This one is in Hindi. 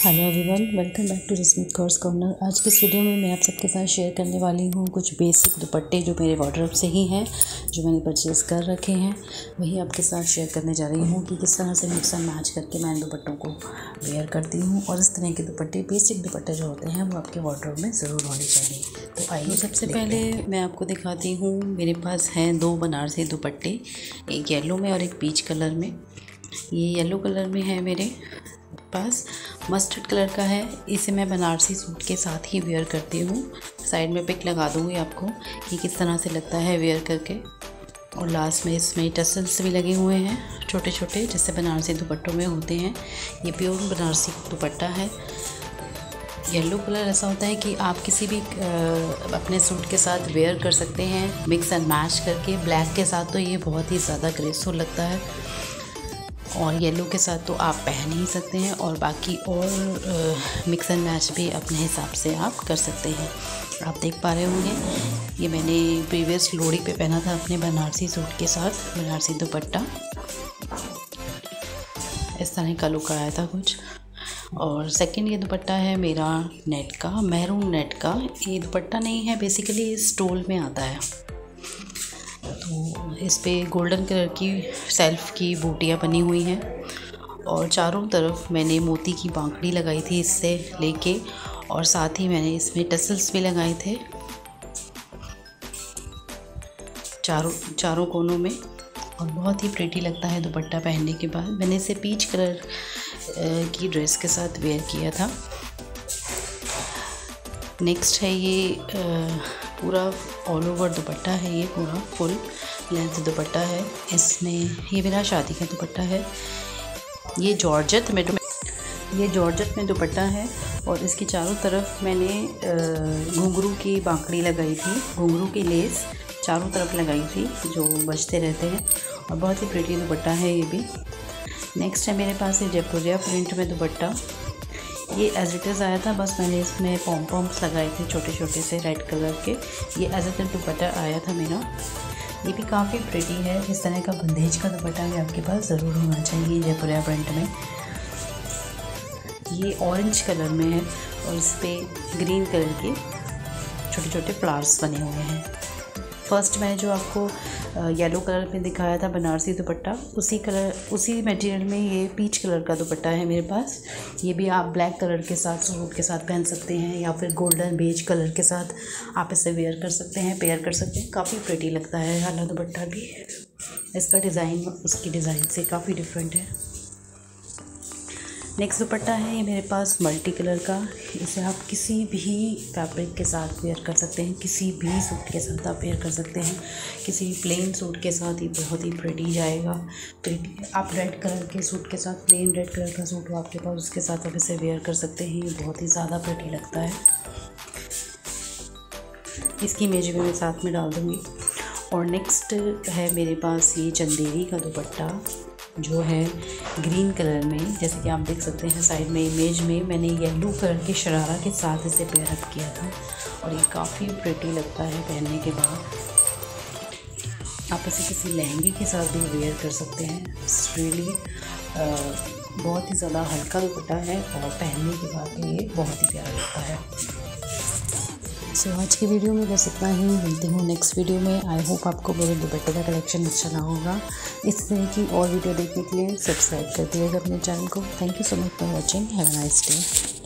Hello everyone, welcome back to Rashmi course corner. आज की इस वीडियो में मैं आप सबके साथ शेयर करने वाली हूँ कुछ बेसिक दुपट्टे जो मेरे वार्डरोब से ही हैं, जो मैंने परचेज़ कर रखे हैं। वही आपके साथ शेयर करने जा रही हूँ कि किस तरह से मिक्स एंड मैच करके मैं इन दुपट्टों को वेयर करती हूँ। और इस तरह के दुपट्टे, बेसिक दुपट्टे जो होते हैं वो आपके वार्डरोब में ज़रूर होने चाहिए। तो आइए सबसे पहले मैं आपको दिखाती हूँ। मेरे पास हैं दो बनारसी दुपट्टे, एक येलो में और एक पीच कलर में। ये येलो कलर में है मेरे पास, मस्टर्ड कलर का है। इसे मैं बनारसी सूट के साथ ही वेयर करती हूँ। साइड में पिक लगा दूँगी आपको कि किस तरह से लगता है वेयर करके। और लास्ट में इसमें टसल्स भी लगे हुए हैं छोटे छोटे, जैसे बनारसी दुपट्टों में होते हैं। ये प्योर बनारसी दुपट्टा है। येलो कलर ऐसा होता है कि आप किसी भी अपने सूट के साथ वेयर कर सकते हैं मिक्स एंड मैच करके। ब्लैक के साथ तो ये बहुत ही ज़्यादा ग्रेसफुल लगता है, और येलो के साथ तो आप पहन ही सकते हैं। और बाकी और मिक्स एंड मैच भी अपने हिसाब से आप कर सकते हैं। आप देख पा रहे होंगे, ये मैंने प्रीवियस लोहड़ी पे पहना था अपने बनारसी सूट के साथ, बनारसी दुपट्टा। इस तरह का लुक आया था कुछ। और सेकंड ये दुपट्टा है मेरा नेट का, मैरून नेट का। ये दुपट्टा नहीं है, बेसिकली स्टोल में आता है। तो इस पे गोल्डन कलर की सेल्फ की बूटियाँ बनी हुई हैं, और चारों तरफ मैंने मोती की बांकड़ी लगाई थी इससे लेके, और साथ ही मैंने इसमें टसल्स भी लगाए थे चारों कोनों में। और बहुत ही प्रेटी लगता है दुपट्टा पहनने के बाद। मैंने इसे पीच कलर की ड्रेस के साथ वेयर किया था। नेक्स्ट है ये पूरा ऑल ओवर दुपट्टा है, ये पूरा फुल लेंथ दुपट्टा है। इसमें ये मेरा शादी का दुपट्टा है। ये जॉर्जेट में दुपट्टा है, और इसकी चारों तरफ मैंने घुंघरू की बांकड़ी लगाई थी, घुंघरू की लेस चारों तरफ लगाई थी जो बजते रहते हैं। और बहुत ही प्रिटी दुपट्टा है ये भी। नेक्स्ट है मेरे पास ये जयपुरिया प्रिंट में दुपट्टा। ये एज इट इज़ आया था, बस मैंने इसमें पॉम पॉम्स लगाए थे छोटे छोटे से रेड कलर के। ये एज इट इज़ दुपट्टा आया था मेरा। ये भी काफ़ी प्रिटी है। इस तरह का बंदेज का दुपट्टा भी आपके पास ज़रूर होना चाहिए जयपुरिया प्रिंट में। ये ऑरेंज कलर में है, और इस पर ग्रीन कलर के छोटे छोटे फ्लावर्स बने हुए हैं। फर्स्ट मैंने जो आपको येलो कलर में दिखाया था बनारसी दुपट्टा, उसी मटेरियल में ये पीच कलर का दुपट्टा है मेरे पास। ये भी आप ब्लैक कलर के साथ सूट के साथ पहन सकते हैं, या फिर गोल्डन बेज कलर के साथ आप इसे वेयर कर सकते हैं, पेयर कर सकते हैं। काफ़ी प्रिटी लगता है वाला दुपट्टा भी। इसका डिज़ाइन उसकी डिज़ाइन से काफ़ी डिफरेंट है। नेक्स्ट दुपट्टा है ये मेरे पास मल्टी कलर का। इसे आप किसी भी फैब्रिक के साथ वेयर कर सकते हैं, किसी भी सूट के साथ आप वेयर कर सकते हैं। किसी प्लेन सूट के साथ ये बहुत ही प्रिटी जाएगा। आप रेड कलर के सूट के साथ, प्लेन रेड कलर का सूट हो आपके पास, उसके साथ आप इसे वेयर कर सकते हैं। ये बहुत ही ज़्यादा प्रिटी लगता है। इसकी इमेज भी मैं साथ में डाल दूँगी। और नेक्स्ट है मेरे पास ये चंदेरी का दुपट्टा, जो है ग्रीन कलर में। जैसे कि आप देख सकते हैं साइड में इमेज में, मैंने येलो कलर के शरारा के साथ इसे पेयर अप किया था, और ये काफ़ी प्रिटी लगता है पहनने के बाद। आप इसे किसी लहंगे के साथ भी वेयर कर सकते हैं। इट्स रियली बहुत ही ज़्यादा हल्का दुपट्टा है, और पहनने के बाद ये बहुत ही प्यारा लगता है। सो आज की वीडियो में बस इतना ही। मिलती हूँ नेक्स्ट वीडियो में। आई होप आपको मेरे दुपट्टे का कलेक्शन अच्छा लगा होगा। इस तरह की और वीडियो देखने के लिए सब्सक्राइब कर दिएगा अपने चैनल को। Thank you so much for watching. Have a nice day.